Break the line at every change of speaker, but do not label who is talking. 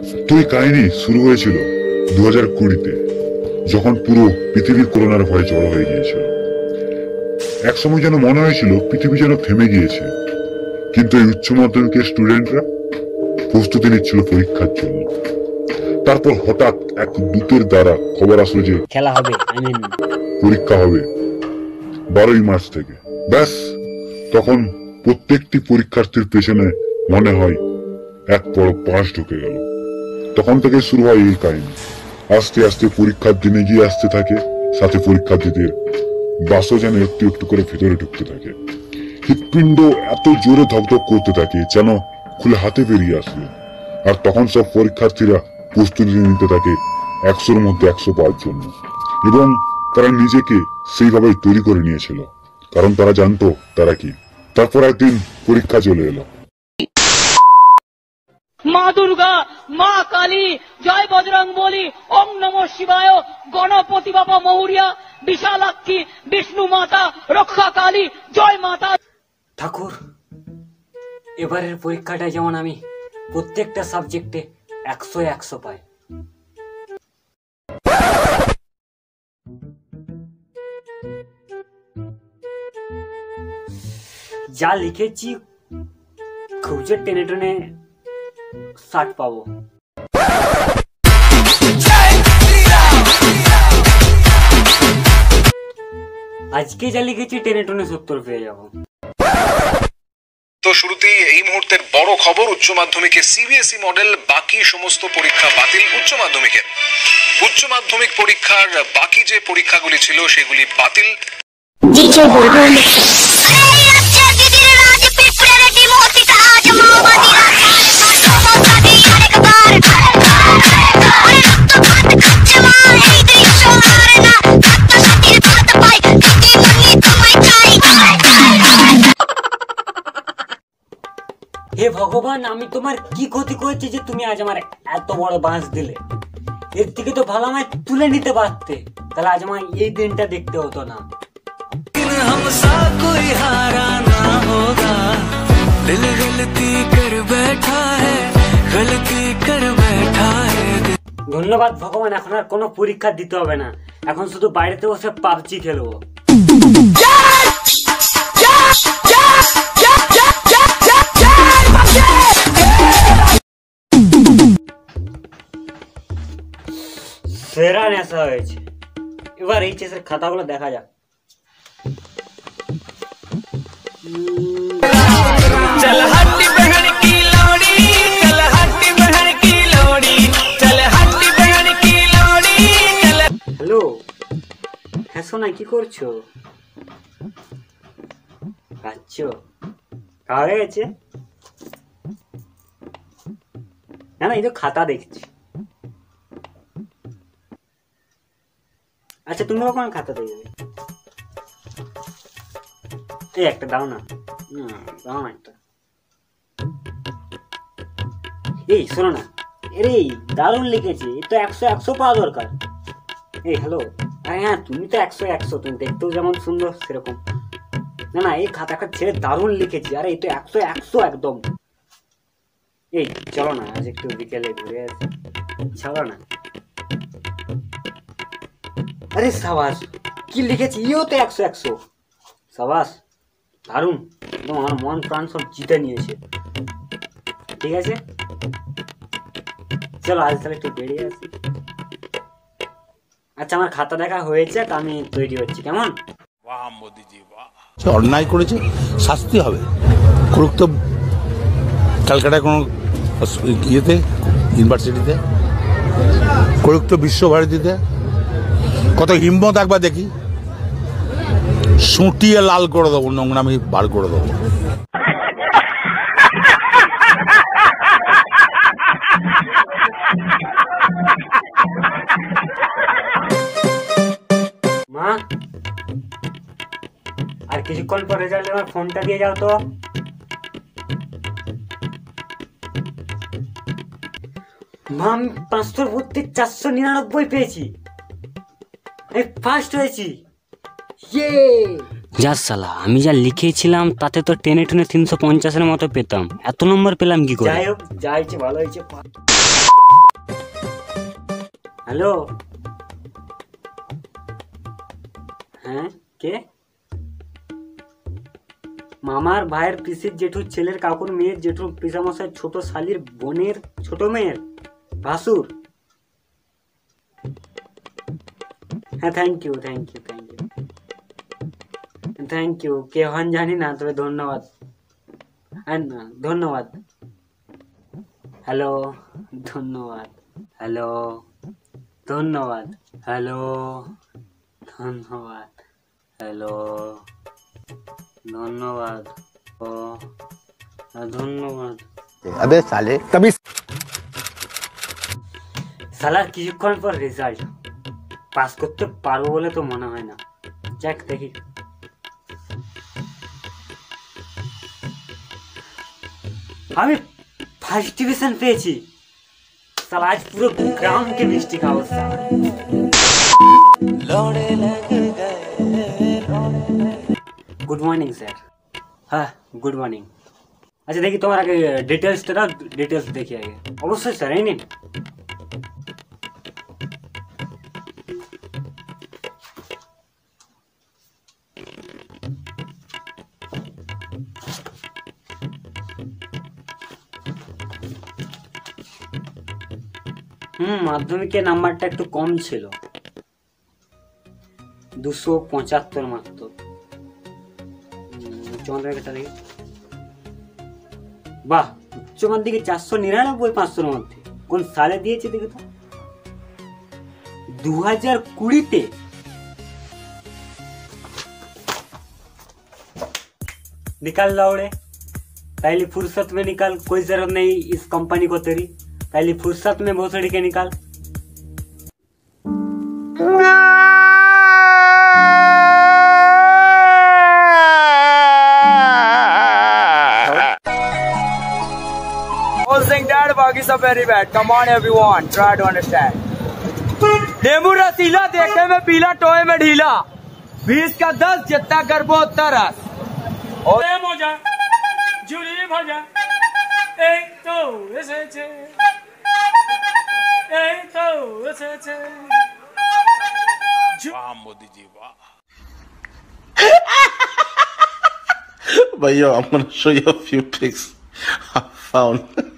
তো এই কাহিনী শুরু হয়েছিল 2020-তে, যখন পুরো পৃথিবী করোনার ভয়ে জড়ো হয়ে গিয়েছিল। একসময় যেন মনে হয়েছিল পৃথিবী যেন থেমে গিয়েছে, কিন্তু এই উচ্চ মাধ্যমিকের স্টুডেন্টরা প্রস্তুতি নিচ্ছিল পরীক্ষার জন্য। তারপর হঠাৎ এক দূতের দ্বারা খবর আসলো যে
খেলা হবে,
পরীক্ষা হবে 12ই মার্চ থেকে। ব্যাস, তখন প্রত্যেকটি পরীক্ষার্থীর পেছনে মনে হয় এক বড় পাশ ঢুকে গেল। তখন থেকে শুরু হয় এই কাহিনী। আস্তে আস্তে পরীক্ষার দিনে গিয়ে আসতে থাকে, সাথে পরীক্ষার্থীদের বাসও যেন একটু একটু করে ভিতরে ঢুকতে থাকে। হৃৎপিণ্ড এত জোরে ধকধক করতে থাকে যেন খুলে হাতে বেরিয়ে আসবে। আর তখন সব পরীক্ষার্থীরা প্রস্তুতি নিতে থাকে 100-র মধ্যে 100 পাওয়ার জন্য, এবং তারা নিজেকে সেইভাবেই তৈরি করে নিয়েছিল, কারণ তারা জানতো তারা কি। তারপর একদিন পরীক্ষা চলে এলো।
মা দুর্গা, মা কালী, জয় বজরং বলি, ওম নমঃ শিবায়, গণপতি বাবা মৌরিয়া, বিশালাক্ষী, বিষ্ণু মাতা, রক্ষা কালী, জয় মাতা।
ঠাকুর, এবারের পরীক্ষাটা যেমন আমি প্রত্যেকটা সাবজেক্টে 100-100 পাই। যা লিখেছি খুঁজে টেনে টেনে 60 পাবো। আজকে যা লিখেছি টেনে টেনে 70 পেয়ে যাবো।
তো শুরুতেই এই মুহূর্তের বড় খবর, উচ্চ মাধ্যমিকে সিবিএসই মডেল, বাকি সমস্ত পরীক্ষা বাতিল। উচ্চ মাধ্যমিক পরীক্ষার বাকি যে পরীক্ষাগুলি ছিল সেগুলি বাতিল।
হে ভগবান, আমি তোমার কি ক্ষতি করেছি যে তুমি আজ আমার এত বড় বাঁশ দিলে? এর থেকে তো ভালো আমায় তুলে নিতে পারতে, তাহলে আজ আমার এই দিনটা দেখতে হতো না। ধন্যবাদ ভগবান, এখন আর কোনো পরীক্ষা দিতে হবে না, এখন শুধু বাইরেতে বসে পাবজি খেলবো। সেরা নেশা হয়েছে। এবার এইচএস এর খাতাগুলো দেখা যাক।
चल हट्टी बहन की लोड़ी, चल हट्टी बहन की लोड़ी, चल हट्टी बहन की लोड़ी, चल।
হ্যালো, হ্যাঁ সোনা, কি করছো? খাচ্ছো? খাওয়া হয়ে গেছে? না না, এই তো খাতা দেখছি। আচ্ছা, তুমি কখন খাতা দেখবে? এই একটা দাও না, দাও না একটা। এই শোনো না, এরে দারুণ লিখেছি, এই তো 100-100 পাওয়া দরকার। এই হ্যালো, হ্যাঁ তুমি তো 100-100, তুমি দেখতেও যেমন সুন্দর সেরকম। না না, এই খাতাটা ছেড়ে দারুণ লিখেছি, আরে এই তো 100-100 একদম। এই চলো না, আজ একটু বিকেলে ঘুরে আসি, চলো না। আরে সাবাস, কি লিখেছি, ইও তো 100-100। সাবাস, দারুণ, একদম আমার মন প্রাণ সব জিতে নিয়েছে। ঠিক আছে, চলো আজ তাহলে একটু বেরিয়ে আসি। আচ্ছা, আমার খাতা দেখা হয়েছে, তা আমি তৈরি হচ্ছি, কেমন?
অন্যায় করেছে, শাস্তি হবে। করুক তো ক্যালকাটায় কোনো ইয়েতে, ইউনিভার্সিটিতে করুক, তো বিশ্বভারতীতে। কত হিম্মত একবার দেখি, সুটিয়ে লাল করে দেবো, নোংরামি বার করে দেবো।
মা, আর কিছুক্ষণ পরে যাবে, আমার ফোনটা দিয়ে যাও তো। মা, আমি 500 ভর্তি 499 পেয়েছি, ফার্স্ট হয়েছি। যা সালা, আমি যা লিখেছিলাম তাতে তো টেনে টেনে 350-এর মতো পেতাম, এত নম্বর পেলাম কি করে? যাই হোক, যা হয়েছে ভালো হয়েছে। হ্যালো, হ্যাঁ কে? মামার ভাইয়ের পিসির জেঠুর ছেলের কাকুর মেয়ের জেঠুর পিসামশাই ছোট শালির বোনের ছোট মেয়ের ভাসুর। হ্যাঁ, থ্যাংক ইউ। কে হন জানি না, তবে ধন্যবাদ। ধন্যবাদ। হ্যালো, ধন্যবাদ। হ্যালো, ধন্যবাদ। হ্যালো, ধন্যবাদ। হ্যালো, ধন্যবাদ। ও ধন্যবাদ।
अबे साले तभी
সালার কিছুক্ষণ পর রেজাল্ট। পাস করতে পারবো বলে তো মনে হয় না। যাক দেখি। আমি ফার্স্ট ডিভিশন পেয়েছি। সালা আজ পুরো গ্রামকে মিষ্টি খাওয়া। Good morning sir. হ্যাঁ, গুড মর্নিং। আচ্ছা দেখি তোমার আগে ডিটেলসটা দাও, ডিটেলস দেখি আগে। অবশ্যই স্যার, এই নিন। মাধ্যমিকের নাম্বারটা একটু কম ছিল, 275 মাত্র। বাহ, উচ্চ মাধ্যমিকে 499 500-র মধ্যে। কোন সালে দিয়েছে দেখে তো? 2020-তে। निकाल लाओड़े, पहली फुर्सत में निकाल, कोई जरूरत नहीं इस कंपनी को तेरी, पहली फुर्सत में भोसड़ी के निकाल।
Dad, बाकी सब very bad. Come on everyone, try to understand. नींबू रसीला, देखने में पीला, टोए में ढीला, 20 का 10, जितना करबो उतना रस।
मोजा झुरी भजा एक तो एसेছে एक तो एसेছে
वाह मोदी जी वाह Bhaiya, I'm gonna show you a few pics I found